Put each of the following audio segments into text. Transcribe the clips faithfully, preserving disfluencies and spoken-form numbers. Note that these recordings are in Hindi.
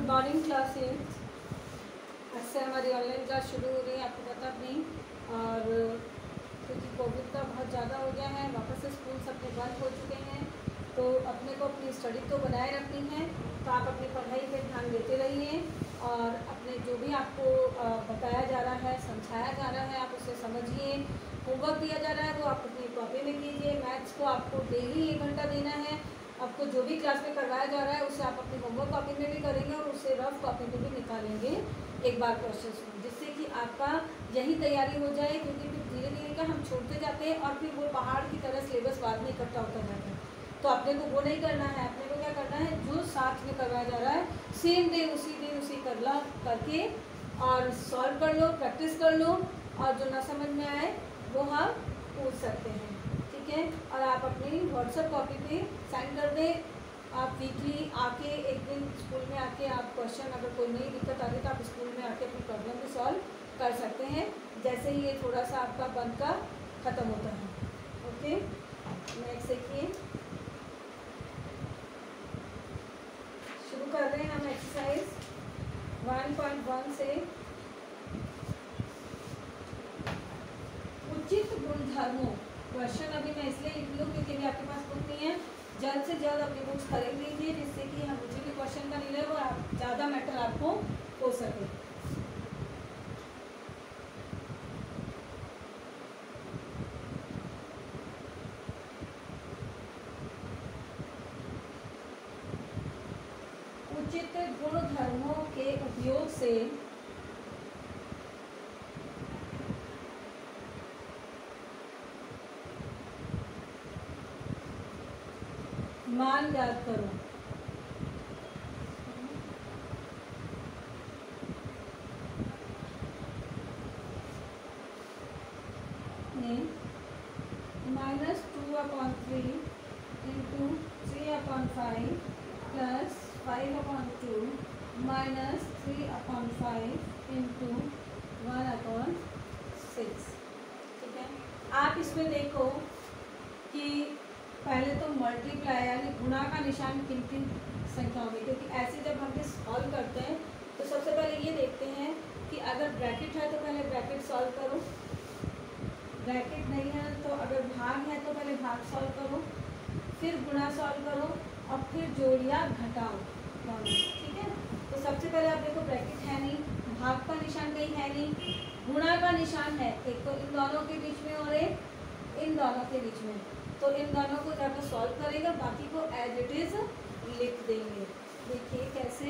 Good morning classes. आज से हमारी ऑनलाइन क्लास शुरू हो रही है, आपको पता नहीं। और क्योंकि कोविड का बहुत ज़्यादा हो गया है, वापस से स्कूल सबके बंद हो चुके हैं, तो अपने को अपनी स्टडी तो बनाए रखनी है। तो आप अपनी पढ़ाई पे ध्यान देते रहिए और अपने जो भी आपको बताया जा रहा है, समझाया जा रहा है, आप उसे समझिए। होमवर्क दिया जा रहा है वो आप अपनी कॉपी में कीजिए। मैथ्स को आपको डेली एक घंटा देना है। आपको जो भी क्लास में करवाया जा रहा है उसे आप अपनी होमवर्क कॉपी में भी करेंगे और उसे रफ कॉपी में भी निकालेंगे एक बार क्वेश्चन में, जिससे कि आपका यही तैयारी हो जाए। क्योंकि फिर धीरे धीरे क्या हम छोड़ते जाते हैं और फिर वो पहाड़ की तरह सिलेबस बाद में इकट्ठा होता जाता है। तो अपने को वो नहीं करना है। अपने को क्या करना है, जो साथ में करवाया जा रहा है सेम डे उसी दिन उसी कर ला करके और सॉल्व कर लो, प्रैक्टिस कर लो, और जो ना समझ में आए वो हम पूछ सकते हैं, ठीक है। और आप अपनी व्हाट्सएप कॉपी पे सेंड कर दें। आप वीकली आके एक दिन स्कूल में आके आप क्वेश्चन, अगर कोई नई दिक्कत आ रही तो आप स्कूल में आके अपनी प्रॉब्लम को सॉल्व कर सकते हैं, जैसे ही ये थोड़ा सा आपका बंद का ख़त्म होता है। ओके, नेक्स्ट देखिए, शुरू कर रहे हैं हम एक्सरसाइज वन पॉइंट वन से। उचित गुणधर्मों, क्वेश्चन अभी मैं इसलिए लिख लूँ क्योंकि अभी आपके पास बुक नहीं है। जल्द से जल्द अपनी बुक्स खरीद लीजिए, जिससे कि हम मुझे भी क्वेश्चन का नहीं रहे और आप ज़्यादा मैटर आपको हो सके। उचित गुणधर्मों के उपयोग से मान ज्ञात करो। Minus two upon three into three upon five plus five upon two minus three upon five into one upon six, ठीक है। आप इसमें देखो कि पहले तो मल्टीप्लाई यानी गुणा का निशान किन किन संख्याओं में, क्योंकि ऐसे जब हम इस सॉल्व करते हैं तो सबसे पहले ये देखते हैं कि अगर ब्रैकेट है तो पहले ब्रैकेट सॉल्व करो, ब्रैकेट नहीं है तो अगर भाग है तो पहले भाग सॉल्व करो, फिर गुणा सॉल्व करो और फिर जोड़ या घटाओ, ठीक है। तो सबसे पहले आप देखो ब्रैकेट है नहीं, भाग का निशान कहीं है नहीं, गुणा का निशान है एक तो इन दोनों के बीच में और एक इन दोनों के बीच में। तो इन दोनों को जाकर सॉल्व करेगा, बाकी को एज इट इज लिख देंगे। देखिए कैसे,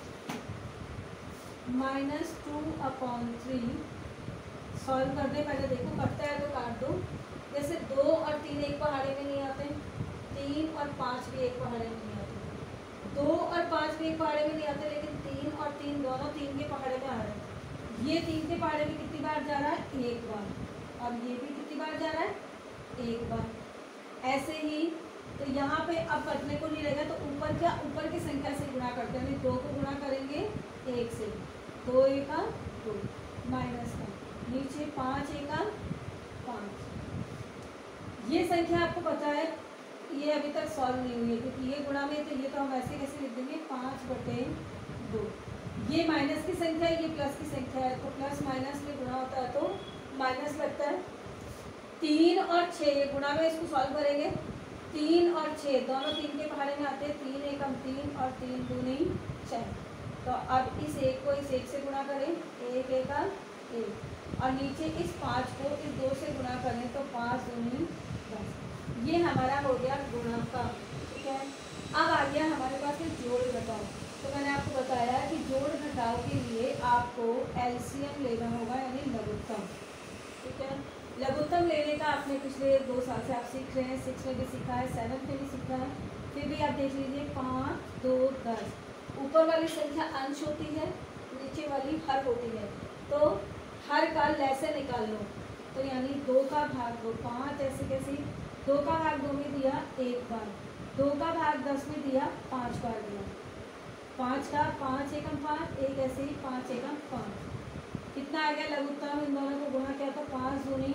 minus two upon three solve कर दे। पहले देखो कटता है तो काट दो। जैसे दो और तीन एक पहाड़े में नहीं आते, तीन और पाँच भी एक पहाड़े में नहीं आते, दो और पाँच भी एक पहाड़े में नहीं आते, लेकिन तीन और तीन दोनों तीन के पहाड़े में आ रहे हैं। ये तीन के पहाड़े में कितनी बार जा रहा है, एक बार, और ये भी कितनी बार जा रहा है, एक बार। ऐसे ही तो यहाँ पे अब कटने को नहीं रहेगा, तो ऊपर क्या, ऊपर की संख्या से गुणा करते हैं। दो को गुणा करेंगे एक से, दो एका दो माइनस का, नीचे पाँच एका पाँच। ये संख्या आपको पता है, ये अभी तक सॉल्व नहीं हुई है क्योंकि ये गुणा में, तो ये तो हम ऐसे कैसे लिख देंगे, पाँच बटे दो। ये माइनस की संख्या है, ये प्लस की संख्या है, तो प्लस माइनस में गुणा होता है तो माइनस लगता है। तीन और छः गुणा में इसको सॉल्व करेंगे, तीन और छः दोनों तीन के पहाड़े में आते हैं, तीन एकम तीन और तीन दूनी छः। तो अब इस एक को इस एक से गुणा करें, एक एका एक, और नीचे इस पाँच को इस दो से गुणा करें तो पाँच दूनी दस। ये हमारा हो गया गुणा का, ठीक है। अब आ गया हमारे पास ये जोड़ घटाओ। तो मैंने आपको बताया कि जोड़ घटाओ के लिए आपको एलसीएम लेना होगा, यानी लघुत्तम, ठीक है। लघुत्तम लेने का आपने पिछले दो साल से आप सीख रहे हैं, सिक्स में भी सीखा है, सेवन में भी सीखा है। फिर भी आप देख लीजिए, पाँच दो दस, ऊपर वाली संख्या अंश होती है, नीचे वाली हर होती है, तो हर का लैसे निकाल लो। तो यानी दो का भाग दो, पाँच ऐसे कैसे, दो का भाग दो में दिया एक बार, दो का भाग दस में दिया पाँच बार दिया, पाँच का पाँच एकम पाँच, एक ऐसे ही पाँच एकम पाँच। कितना आ गया लघुत्तम, इन दोनों को गुणा किया तो पाँच दूनी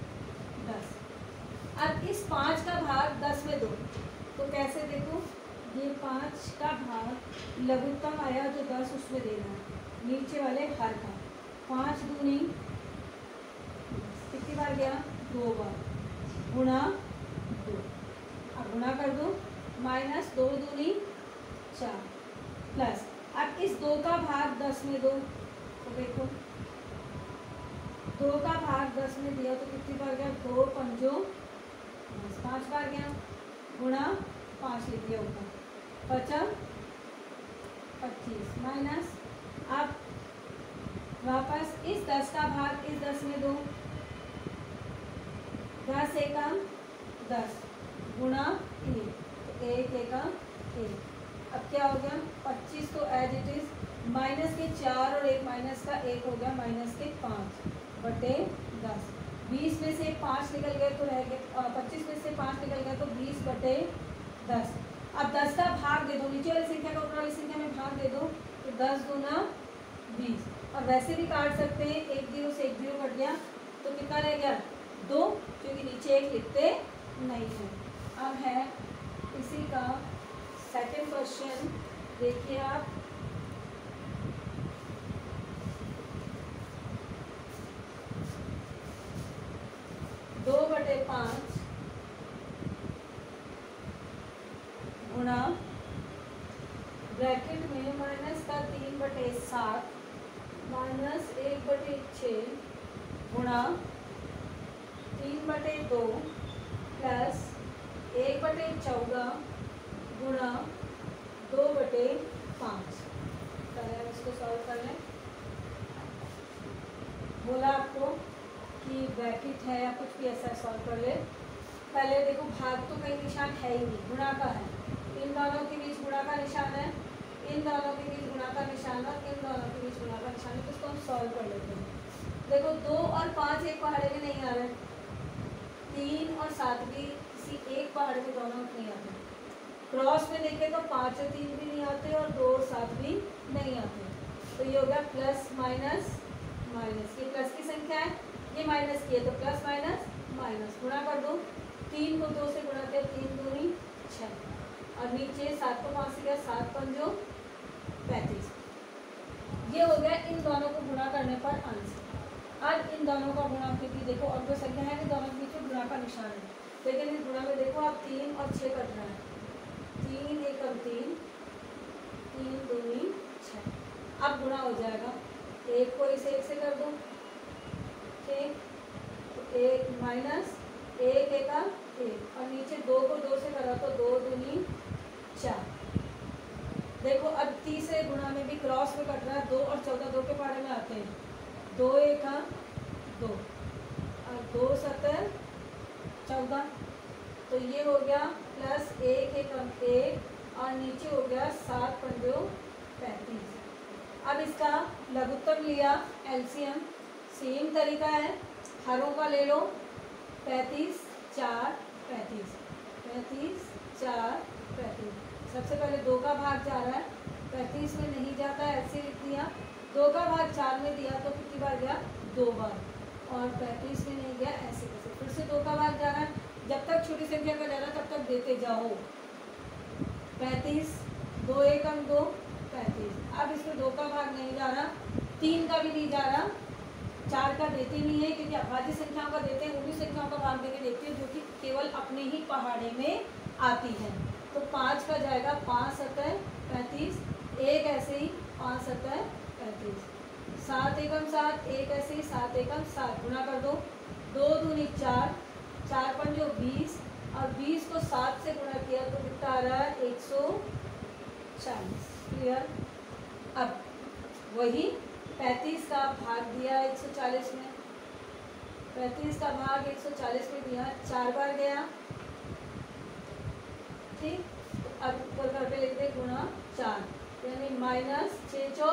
दस। अब इस पाँच का भाग दस में दो, तो कैसे देखो, ये पाँच का भाग लघुत्तम आया जो दस उसमें देना है नीचे वाले हर का। पाँच दूनी कितनी बार गया? दो बार, गुणा दो। अब गुणा कर दो, माइनस दो दूनी चार, प्लस अब इस दो का भाग दस में दो, तो देखो दो का भाग दस में दिया तो कितनी बार गया? दो पंजो दस, पाँच बार गया, गुणा पाँच लिख दिया ऊपर, बचा पच्चीस, माइनस अब वापस इस दस का भाग इस दस में दो, दस एकम दस, गुणा एक, तो एक एकम एक। अब क्या हो गया? पच्चीस तो एज इट इज, माइनस के चार और एक माइनस का एक हो गया माइनस के पाँच बटे दस। बीस में से पाँच निकल गए तो रह गए, पच्चीस में से पाँच निकल गया तो बीस बटे दस। अब दस का भाग दे दो, नीचे वाली संख्या को ऊपर वाली संख्या में भाग दे दो, तो दस दूना बीस। और वैसे भी काट सकते हैं, एक जीरो से एक जीरो कट गया तो कितना रह गया? दो, क्योंकि नीचे एक लिखते नहीं है। अब है इसी का सेकेंड क्वेश्चन, देखिए आप, दो बटे पाँच गुणा ब्रैकेट में माइनस का तीन बटे सात माइनस एक बटे छः गुणा तीन बटे दो प्लस एक बटे चौदह गुणा दो बटे पाँच। चलिए इसको सॉल्व कर लें। बोला आपको कि ब्रैकेट है या कुछ भी ऐसा सॉल्व कर ले। पहले देखो भाग तो कहीं निशान है ही नहीं, गुणा का है, इन दोनों के बीच गुणा का निशान है, इन दोनों के बीच गुणा का निशान है, इन दोनों के बीच गुणा का निशान है, तो इसको हम सॉल्व कर लेते हैं। देखो दो और पाँच एक पहाड़े में नहीं आ रहे, तीन और सात भी किसी एक पहाड़े में दोनों नहीं आते। क्रॉस में देखें तो पाँच और तीन भी नहीं आते और दो और सात भी नहीं आते। तो ये हो गया प्लस माइनस माइनस, ये प्लस की संख्या है, ये माइनस की है, तो प्लस माइनस माइनस, गुणा कर दो, तीन को दो से गुणा किया, तीन दूनी छः, और नीचे सात को पाँच से गया, सात पंजो पैंतीस। ये हो गया इन दोनों को गुणा करने पर आंसर। अब इन दोनों का गुणा, क्योंकि देखो और कोई संख्या है नहीं, दोनों के बीच में गुणा का निशान है, लेकिन इस गुणा में देखो आप तीन और छः कट रहा है, तीन एकम तीन, तीन दूनी छः। अब गुणा हो जाएगा, एक को इसे एक से कर दो, ठीक, तो एक माइनस एक एक एक, और नीचे दो को दो से करा तो दो दूनी चार। देखो अब तीसरे गुणा में भी क्रॉस में कट रहा है, दो और चौदह दो के पहाड़े में आते हैं, दो एक दो और दो सत्तर चौदह, तो ये हो गया प्लस एक एक अंक एक, और नीचे हो गया सात पंजो पैंतीस। अब इसका लघुत्तम लिया, एलसीएम, सेम तरीका है, हरों का ले लो, पैंतीस चार पैंतीस, पैंतीस चार पैंतीस। सबसे पहले दो का भाग जा रहा है, पैंतीस में नहीं जाता है, ऐसे लिख दिया, दो का भाग चार में दिया तो कितनी बार गया? दो बार, और पैंतीस में नहीं गया, ऐसे कैसे? फिर से दो का भाग जा रहा है, जब तक छोटी संख्या का जा रहा है तब तक देते जाओ, पैंतीस, दो एकम दो, पैंतीस। अब इसमें दो का भाग नहीं जा रहा, तीन का भी नहीं जा रहा, चार का देते नहीं है, क्योंकि अभाज्य संख्याओं का देते हैं, उन्हीं संख्याओं का भाग देके देखते हैं जो कि केवल अपने ही पहाड़े में आती है। तो पाँच का जाएगा, पाँच सतह पैंतीस, एक ऐसे ही पाँच सतह पैंतीस, सात एकम सात, एक ऐसे ही सात एकम सात, गुणा कर दो, दो दूनी चार, चार पंजो बीस, और बीस को सात से गुणा किया तो कितना आ रहा है? एक सौ चालीस। क्लियर? अब वही पैंतीस का भाग दिया एक सौ चालीस में, पैंतीस का भाग एक सौ चालीस में दिया, चार बार गया, ठीक, अब ऊपर करके लिख दे गुणा चार, यानी माइनस छः चौ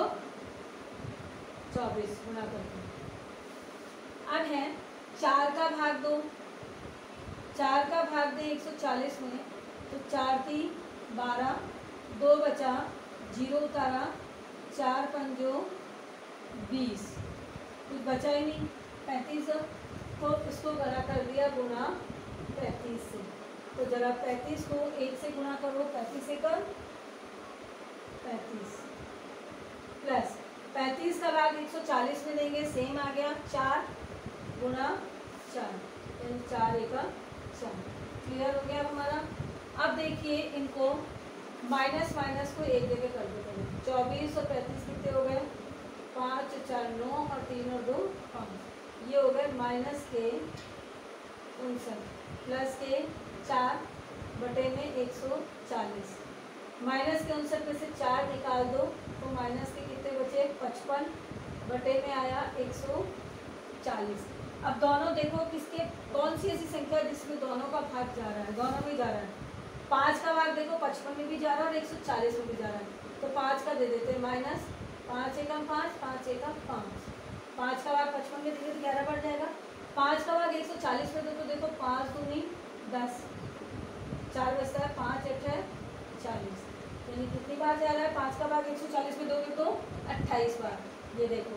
चौबीस गुणा करके। अब है चार का भाग दो, चार का भाग दे एक सौ चालीस में, तो चार तीन बारह, दो बचा, जीरो उतारा, चार पंजो बीस, कुछ बचा ही नहीं, पैंतीस, तो इसको बना कर दिया गुणा पैंतीस से। तो जरा पैंतीस को एक से गुणा करो, पैंतीस एक पैंतीस प्लस पैंतीस का भाग एक सौ चालीस में देंगे, सेम आ गया, चार गुणा चार यानी चार एक चार। क्लियर हो गया हमारा। अब देखिए इनको माइनस माइनस को एक जगह कर दो पहले। चौबीस और पैंतीस कितने हो गए, पाँच चार नौ और तीन और दो पाँच, ये हो गए माइनस के उनसठ प्लस के चार बटे में एक सौ चालीस। माइनस के उनसठ में से चार निकाल दो तो माइनस के कितने बचे, पचपन बटे में आया एक सौ चालीस। अब दोनों देखो किसके, कौन सी ऐसी संख्या जिसमें दोनों का भाग जा रहा है, दोनों में जा रहा है। पाँच का भाग देखो पचपन में भी जा रहा है और एक सौ चालीस में भी जा रहा है, तो पाँच का दे देते हैं माइनस, पाँच एकम पाँच, पाँच एकम पाँच, पाँच का भाग पचपन में देंगे तो ग्यारह बढ़ जाएगा। पाँच का भाग एक सौ चालीस में दो तो देखो पाँच दूनी दस, चार बचता है, पाँच अठारह चालीस, यानी कितनी बार जा रहा है, पाँच का भाग एक सौ चालीस में दोगे तो अट्ठाईस बार। ये देखो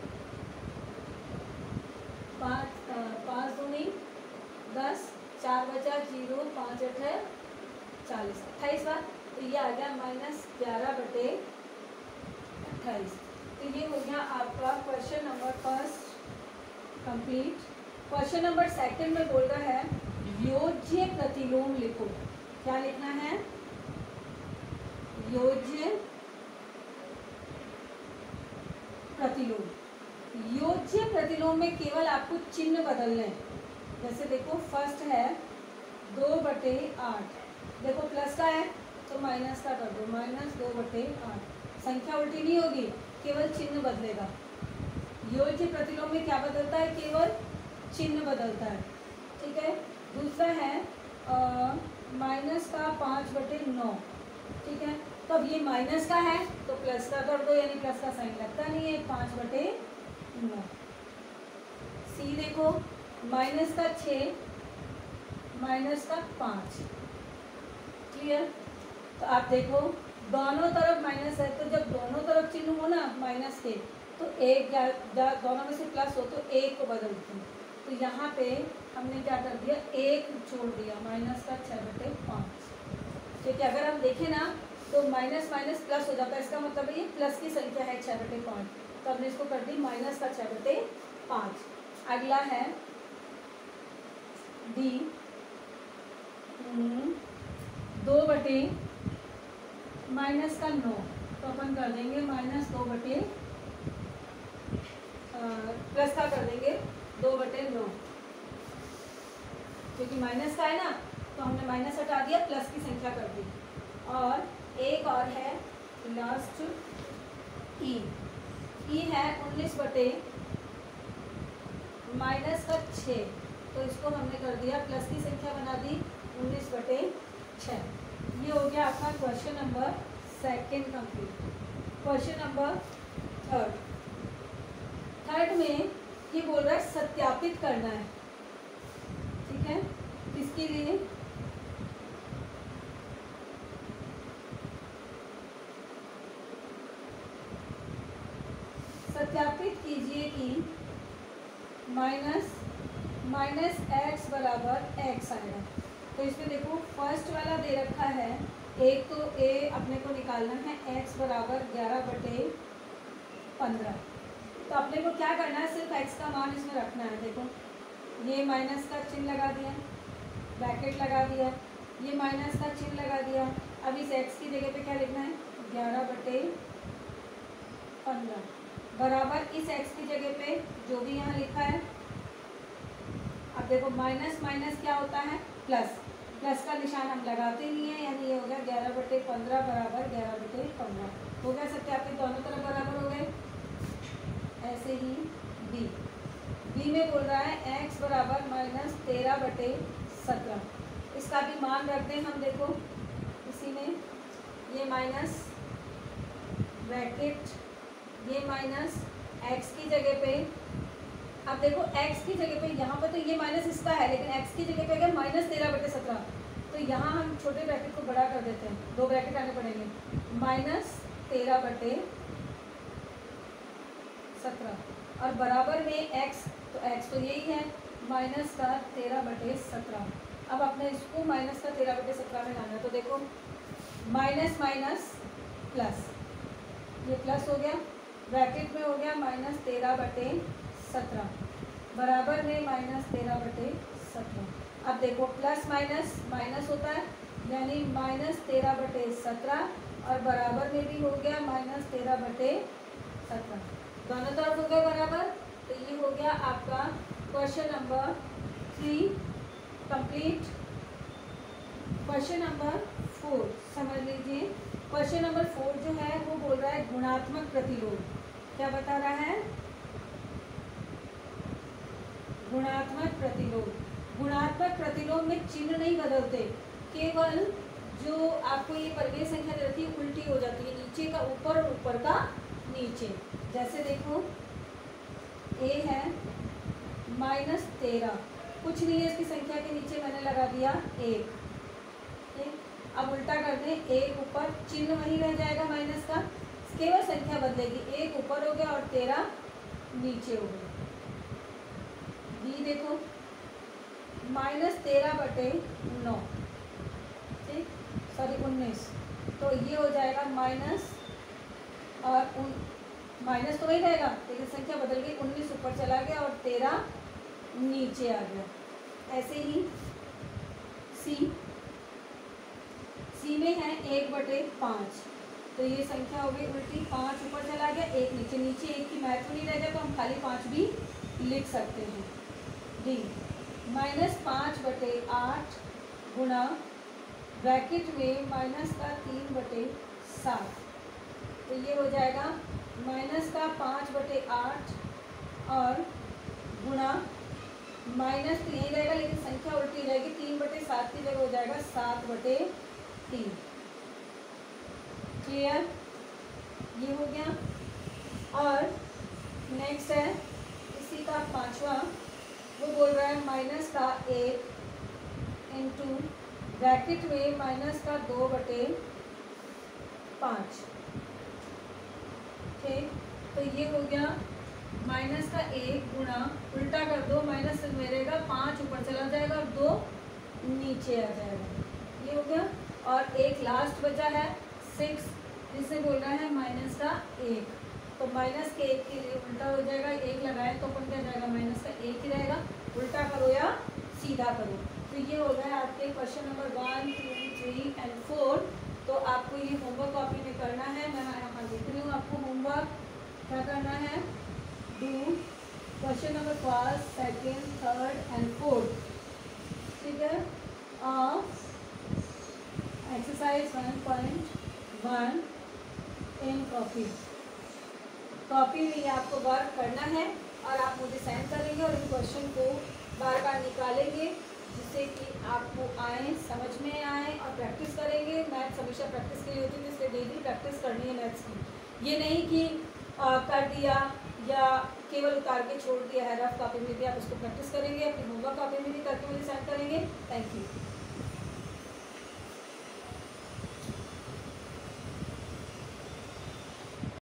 पाँच पाँच दूनी दस, चार बचा जीरो, पाँच अठारह चालीस, अट्ठाईस बार। तो ये आ गया माइनस ग्यारह बटे अट्ठाईस। तो ये हो गया आपका question number first complete. Question number second में बोल रहा है योज्य प्रतिलोम लिखो। क्या लिखना है, योज्य प्रतिलोम। योज्य प्रतिलोम में केवल आपको चिन्ह बदलने हैं। जैसे देखो फर्स्ट है दो बटे आठ, देखो प्लस का है तो माइनस का कर दो, माइनस दो बटे आठ। संख्या उल्टी नहीं होगी, केवल चिन्ह बदलेगा। योज्य प्रतिलोम में क्या बदलता है, केवल चिन्ह बदलता है। ठीक है। दूसरा है माइनस का पाँच बटे नौ। ठीक है, तो अब ये माइनस का है तो प्लस का कर दो, यानी प्लस का साइन लगता नहीं है, पाँच बटे नौ। सी देखो माइनस का छः, माइनस का पाँच। क्लियर। तो आप देखो दोनों तरफ माइनस है, तो जब दोनों तरफ चिन्ह हो ना माइनस के, तो एक या, या दोनों में से प्लस हो तो एक को बदलते हैं। तो यहाँ पे हमने क्या कर दिया, एक छोड़ दिया, माइनस का छः बटे पाँच। ठीक है, अगर हम देखें ना तो माइनस माइनस प्लस हो जाता है, इसका मतलब है ये प्लस की संख्या है छः बटे पाँच, तो हमने इसको कर दी माइनस का छः बटे पाँच। अगला है डी, दो बटे माइनस का नौ, तो अपन कर देंगे माइनस दो बटे प्लस का कर देंगे दो बटे नौ, क्योंकि माइनस का है ना तो हमने माइनस हटा दिया, प्लस की संख्या कर दी। और एक और है लास्ट ई, ई है उन्नीस बटे माइनस का छः, तो इसको हमने कर दिया प्लस की संख्या बना दी उन्नीस बटे छः। ये हो गया आपका question number second complete. Question number third, third में ये बोल रहा है सत्यापित करना है। ठीक है, किसके लिए, सत्यापित कीजिए कि माइनस माइनस एक्स बराबर एक्स आएगा। तो इसमें देखो फर्स्ट वाला दे रखा है, एक तो ए अपने को निकालना है, एक्स बराबर ग्यारह बटे पंद्रह। तो अपने को क्या करना है, सिर्फ एक्स का मान इसमें रखना है। देखो ये माइनस का चिन्ह लगा दिया, ब्रैकेट लगा दिया, ये माइनस का चिन्ह लगा दिया। अब इस एक्स की जगह पे क्या लिखना है, ग्यारह बटे पंद्रह बराबर इस एक्स की जगह पे जो भी यहाँ लिखा है। अब देखो माइनस माइनस क्या होता है, प्लस, प्लस का निशान हम लगाते नहीं है, यानी ये हो गया ग्यारह बटे पंद्रह बराबर ग्यारह बटे पंद्रह। हो गया सत्यापित, दोनों तरफ बराबर हो गए। ऐसे ही बी, बी में बोल रहा है एक्स बराबर माइनस तेरह बटे सत्रह, इसका भी मान रख दें हम। देखो इसी में ये माइनस ब्रैकेट, ये माइनस एक्स की जगह पे, अब देखो x की जगह पे यहाँ पर तो ये माइनस इसका है, लेकिन x की जगह पे अगर माइनस तेरह बटे सत्रह, तो यहाँ हम छोटे ब्रैकेट को बड़ा कर देते हैं, दो ब्रैकेट आने पड़ेंगे, माइनस तेरह बटे सत्रह और बराबर में x, तो x तो यही है माइनस का तेरह बटे सत्रह। अब अपने इसको माइनस का तेरह बटे सत्रह में लाना है। तो देखो माइनस माइनस प्लस, ये प्लस हो गया, ब्रैकेट में हो गया माइनस तेरह बटे सत्रह, बराबर में माइनस तेरह बटे सत्रह। अब देखो प्लस माइनस माइनस होता है, यानी माइनस तेरह बटे सत्रह, और बराबर में भी हो गया माइनस तेरह बटे सत्रह, दोनों तरफ हो गए बराबर। तो ये हो गया आपका question number three complete. Question number four समझ लीजिए। क्वेश्चन नंबर फोर जो है वो बोल रहा है गुणात्मक प्रतिलोम। क्या बता रहा है? गुणात्मक प्रतिलोम। गुणात्मक प्रतिलोम में चिन्ह नहीं बदलते, केवल जो आपको ये परिमेय संख्या दे रखी है उल्टी हो जाती है, नीचे का ऊपर और ऊपर का नीचे। जैसे देखो ए है माइनस तेरह, कुछ नहीं है इसकी संख्या के नीचे मैंने लगा दिया एक, ठीक। अब उल्टा कर दें, एक ऊपर, चिन्ह वही रह जाएगा माइनस का, केवल संख्या बदलेगी, एक ऊपर हो गया और तेरह नीचे हो गया। बी देखो माइनस तेरह बटे नौ, ठीक, सॉरी उन्नीस, तो ये हो जाएगा माइनस और उन माइनस तो वही रहेगा लेकिन संख्या बदल गई, उन्नीस ऊपर चला गया और तेरह नीचे आ गया। ऐसे ही सी सी में है एक बटे पाँच, तो ये संख्या हो गई उल्टी, पाँच ऊपर चला गया एक नीचे, नीचे एक की महत्व नहीं रह गया तो हम खाली पाँच भी लिख सकते हैं। डी माइनस पाँच बटे आठ गुणा ब्रैकेट में माइनस का तीन बटे सात, तो ये हो जाएगा माइनस का पाँच बटे आठ और गुणा माइनस तो यही रहेगा लेकिन संख्या उल्टी रहेगी, तीन बटे सात की जगह हो जाएगा सात बटे तीन। क्लियर? ये हो गया। और नेक्स्ट है इसी का पांचवा, वो बोल रहा है माइनस का एक इंटू ब्रैकेट में माइनस का दो बटे पाँच, ठीक। तो ये हो गया माइनस का एक गुणा, उल्टा कर दो, माइनस में रहेगा, पाँच ऊपर चला जाएगा और दो नीचे आ जाएगा, ये हो गया। और एक लास्ट बचा है सिक्स, जिसे बोलना है माइनस का एक, तो माइनस के एक के लिए उल्टा हो जाएगा, एक लगाए तो अपन क्या जाएगा, माइनस का एक ही रहेगा, उल्टा करो या सीधा करो। तो ये हो गया आपके question number one two three and four. तो आपको ये होमवर्क कॉपी में करना है, मैं यहाँ लिख रही हूँ आपको होमवर्क क्या करना है, do question number first second third and fourth, ठीक है, of exercise one point one in copy. Copy में ये आपको वर्क करना है और आप मुझे सेंड करेंगे और इन क्वेश्चन को बार बार निकालेंगे जिससे कि आपको आए, समझ में आए और प्रैक्टिस करेंगे। मैथ्स हमेशा प्रैक्टिस के लिए होती है, इसलिए डेली प्रैक्टिस करनी है मैथ्स की। ये नहीं कि आ, कर दिया या केवल उतार के छोड़ दिया है, रफ कॉपी में भी आप उसको प्रैक्टिस करेंगे, अपनी होमवर्क कॉपी में भी करके मुझे सेंड करेंगे। Thank you.